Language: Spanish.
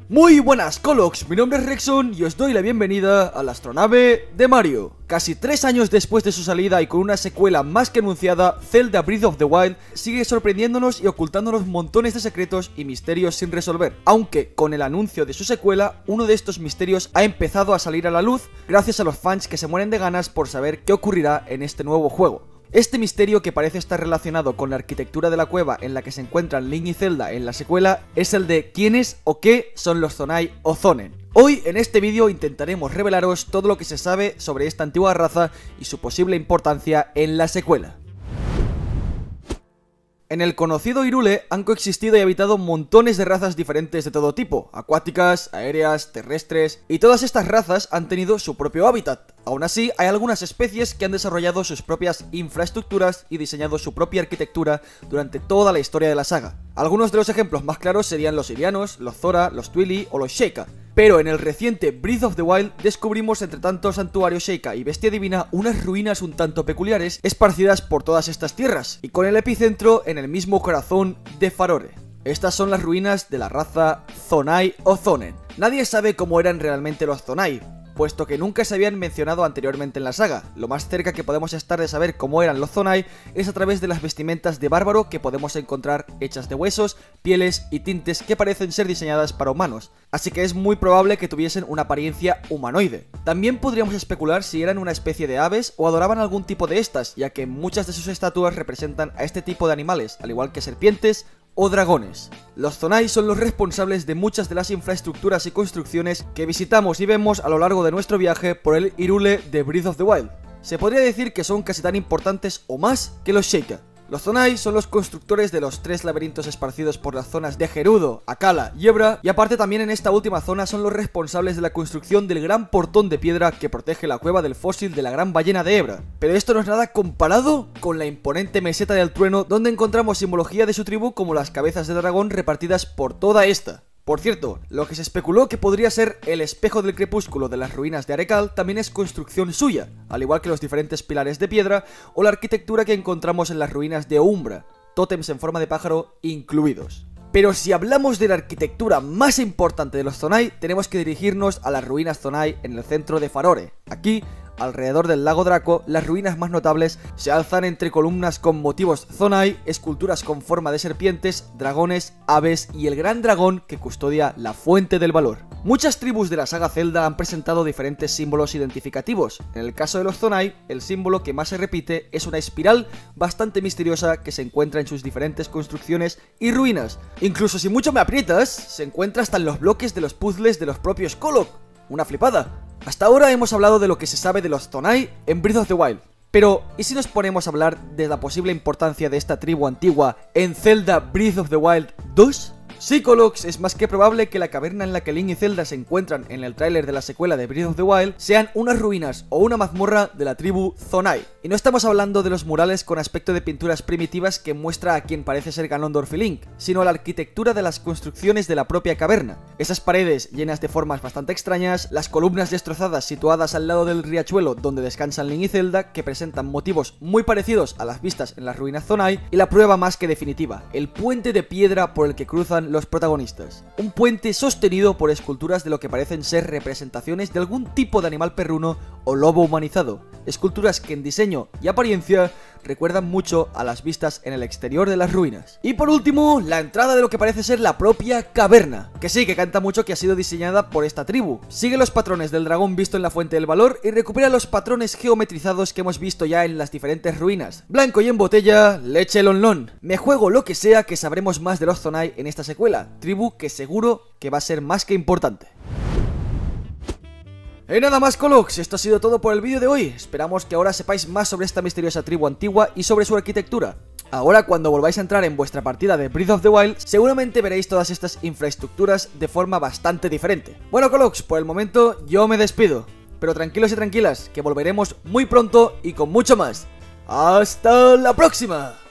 Muy buenas Colox, mi nombre es Rexon y os doy la bienvenida a la astronave de Mario. Casi 3 años después de su salida y con una secuela más que anunciada, Zelda Breath of the Wild sigue sorprendiéndonos y ocultándonos montones de secretos y misterios sin resolver. Aunque con el anuncio de su secuela, uno de estos misterios ha empezado a salir a la luz gracias a los fans que se mueren de ganas por saber qué ocurrirá en este nuevo juego. Este misterio, que parece estar relacionado con la arquitectura de la cueva en la que se encuentran Link y Zelda en la secuela, es el de quiénes o qué son los Zonai o Zonen. Hoy en este vídeo intentaremos revelaros todo lo que se sabe sobre esta antigua raza y su posible importancia en la secuela. En el conocido Hyrule han coexistido y habitado montones de razas diferentes de todo tipo, acuáticas, aéreas, terrestres, y todas estas razas han tenido su propio hábitat. Aún así, hay algunas especies que han desarrollado sus propias infraestructuras y diseñado su propia arquitectura durante toda la historia de la saga. Algunos de los ejemplos más claros serían los Irianos, los Zora, los Twili o los Sheikah. Pero en el reciente Breath of the Wild descubrimos entre tanto santuario Sheikah y bestia divina unas ruinas un tanto peculiares esparcidas por todas estas tierras, y con el epicentro en el mismo corazón de Farore. Estas son las ruinas de la raza Zonai o Zonen. Nadie sabe cómo eran realmente los Zonai, puesto que nunca se habían mencionado anteriormente en la saga. Lo más cerca que podemos estar de saber cómo eran los Zonai es a través de las vestimentas de bárbaro que podemos encontrar hechas de huesos, pieles y tintes que parecen ser diseñadas para humanos, así que es muy probable que tuviesen una apariencia humanoide. También podríamos especular si eran una especie de aves o adoraban algún tipo de estas, ya que muchas de sus estatuas representan a este tipo de animales, al igual que serpientes o dragones. Los Zonai son los responsables de muchas de las infraestructuras y construcciones que visitamos y vemos a lo largo de nuestro viaje por el Hyrule de Breath of the Wild. Se podría decir que son casi tan importantes o más que los Sheikah. Los Zonai son los constructores de los 3 laberintos esparcidos por las zonas de Gerudo, Akala y Ebra, y aparte también en esta última zona son los responsables de la construcción del gran portón de piedra que protege la cueva del fósil de la gran ballena de Ebra. Pero esto no es nada comparado con la imponente meseta del trueno, donde encontramos simbología de su tribu como las cabezas de dragón repartidas por toda esta. Por cierto, lo que se especuló que podría ser el espejo del crepúsculo de las ruinas de Arekal también es construcción suya, al igual que los diferentes pilares de piedra o la arquitectura que encontramos en las ruinas de Umbra, tótems en forma de pájaro incluidos. Pero si hablamos de la arquitectura más importante de los Zonai, tenemos que dirigirnos a las ruinas Zonai en el centro de Farore. Aquí, alrededor del lago Draco, las ruinas más notables se alzan entre columnas con motivos Zonai, esculturas con forma de serpientes, dragones, aves y el gran dragón que custodia la fuente del valor. Muchas tribus de la saga Zelda han presentado diferentes símbolos identificativos. En el caso de los Zonai, el símbolo que más se repite es una espiral bastante misteriosa que se encuentra en sus diferentes construcciones y ruinas. Incluso si mucho me aprietas, se encuentra hasta en los bloques de los puzzles de los propios Kolok. Una flipada. Hasta ahora hemos hablado de lo que se sabe de los Zonai en Breath of the Wild, pero ¿y si nos ponemos a hablar de la posible importancia de esta tribu antigua en Zelda Breath of the Wild 2? Sí, Colox, es más que probable que la caverna en la que Link y Zelda se encuentran en el tráiler de la secuela de Breath of the Wild sean unas ruinas o una mazmorra de la tribu Zonai. Y no estamos hablando de los murales con aspecto de pinturas primitivas que muestra a quien parece ser Ganondorf y Link, sino la arquitectura de las construcciones de la propia caverna. Esas paredes llenas de formas bastante extrañas, las columnas destrozadas situadas al lado del riachuelo donde descansan Link y Zelda, que presentan motivos muy parecidos a las vistas en las ruinas Zonai, y la prueba más que definitiva, el puente de piedra por el que cruzan los protagonistas. Un puente sostenido por esculturas de lo que parecen ser representaciones de algún tipo de animal perruno o lobo humanizado. Esculturas que en diseño y apariencia recuerdan mucho a las vistas en el exterior de las ruinas. Y por último, la entrada de lo que parece ser la propia caverna, que sí, que canta mucho que ha sido diseñada por esta tribu. Sigue los patrones del dragón visto en la fuente del valor y recupera los patrones geometrizados que hemos visto ya en las diferentes ruinas. Blanco y en botella, leche lonlón. Me juego lo que sea que sabremos más de los Zonai en esta secuela, tribu que seguro que va a ser más que importante. Y nada más, Colox, esto ha sido todo por el vídeo de hoy. Esperamos que ahora sepáis más sobre esta misteriosa tribu antigua y sobre su arquitectura. Ahora, cuando volváis a entrar en vuestra partida de Breath of the Wild, seguramente veréis todas estas infraestructuras de forma bastante diferente. Bueno, Colox, por el momento yo me despido, pero tranquilos y tranquilas, que volveremos muy pronto y con mucho más. ¡Hasta la próxima!